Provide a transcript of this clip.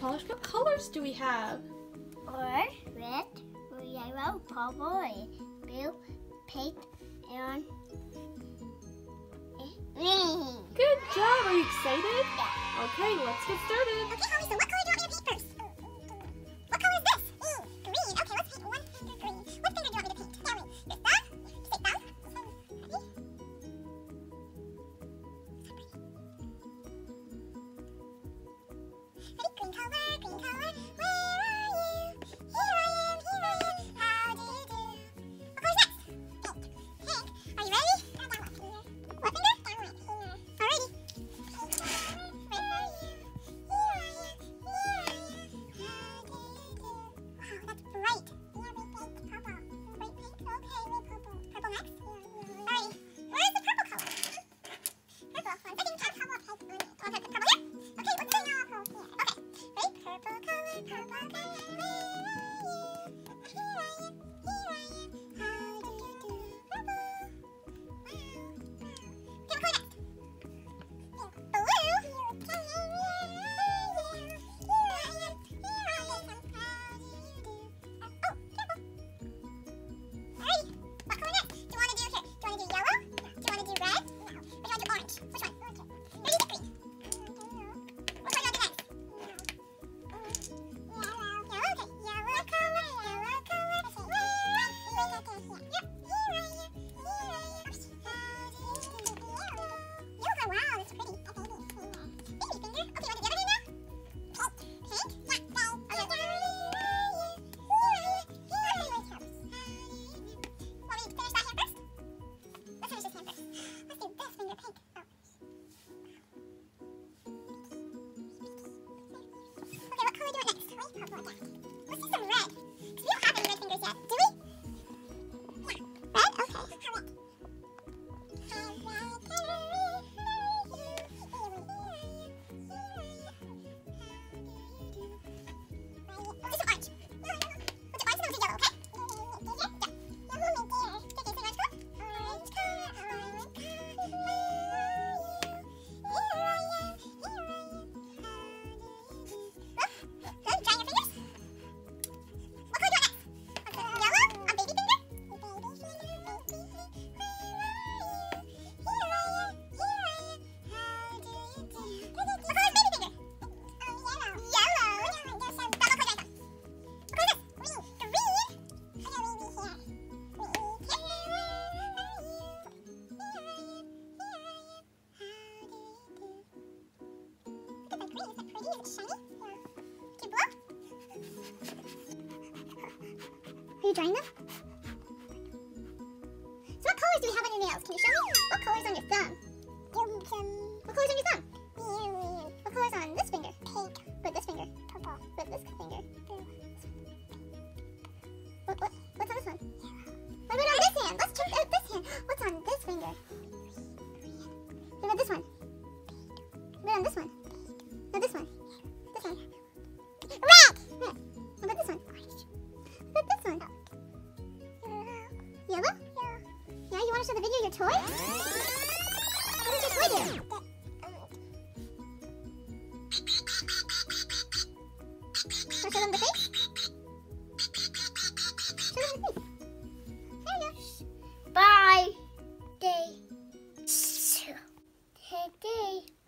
Polish. What colors do we have? Orange, red, yellow, purple, blue, pink, and green. Good job. Are you excited? Yeah. Okay, let's get started. Okay, Holly, so what color do you want me to paint first? What color is this? Green. Okay, let's paint one finger green. What finger do you want me to paint? Tell me. This thumb? Say thumb. Ready? Ready? Green color, green color. Where are you? Here I am, here I am. How do you do? What color is next? Pink. Pink. Are you ready? What finger? Alrighty. Where are you? Here I am, here I am. How do you do? Wow, that's bright. Yeah, we paint purple. Bright pink? Okay, we purple. Purple next? Alrighty. Where's the purple color? Purple. One second, purple paint on it. Oh, purple here? Okay, let's say purple here. Okay. Ready? Purple color, purple color. Where are you? Here I am, here I am. How do you do? Purple. Wow. Okay, what color next? Blue. Okay, where are you? Here I am, here I am. How do you do? Oh, careful. Alrighty. What color next? Do you want to do here? Do you want to do yellow? Do you want to do red? No. Or do you want to do orange? Which one? Ready? Green. What color do you want to do next? Yellow. Yellow? Okay. Yellow color, yellow color. Where are you? Yep. Here I am, here I am. How do you do? Yellow. Yellow. Wow, that's pretty. Baby finger. Okay, want to do the other hand now? Pink? Yeah. No. Okay. Where are you? Here I am, here I am. How do you do? Want me to finish that hand first? Let's finish this hand first. Let's do this finger pink. Oh. Okay, what color do you want next? Right? Purple again. Let's do some red. Because we don't have any red fingers yet. Do we? Yeah. Red? Okay. Red. Let's do some orange. Let's do orange and then we'll do yellow, okay? Orange color, orange color. Where are you? Here I am, here I am. How do you do? Good. Drying your fingers. What color do you want next? Yellow? On baby finger? Baby finger, baby finger. Where are you? Here I am, here I am. How do you do? What color is baby finger? Yellow. Yellow. There's some. What color is this? What color is this? Green. Green? I got baby here. Green. Here. Where are you? Here I am, here I am. How do you do? Look at that green. Is that pretty? Is it shiny? Yeah. Cute blue? Are you drying them? So what colors do we have on your nails? Can you show me? What color's on your thumb? What color's on your thumb? What color's on this finger? Pink. With this finger? Purple. With this finger? Blue. What's on this one? What about on this hand? Let's check out this hand. What's on this finger? What about this one? What about on this one? No, this one. This one. Red! Red. What about this one? What about this one? Yellow? Yeah, you want to show the video your toy? What does your toy do? Want to show them the face? Show them the face. There you go. Bye. Day. Day.